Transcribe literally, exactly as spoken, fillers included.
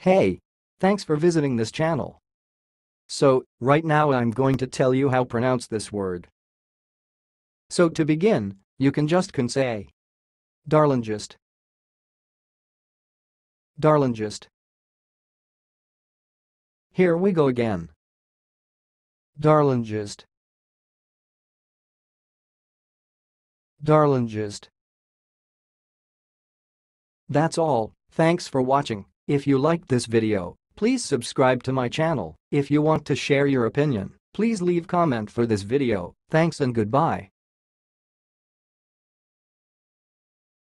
Hey! Thanks for visiting this channel. So, right now I'm going to tell you how to pronounce this word. So to begin, you can just can say Darlingest. Darlingest. Here we go again. Darlingest. Darlingest. That's all, thanks for watching. If you liked this video, please subscribe to my channel. If you want to share your opinion, please leave comment for this video. Thanks and goodbye.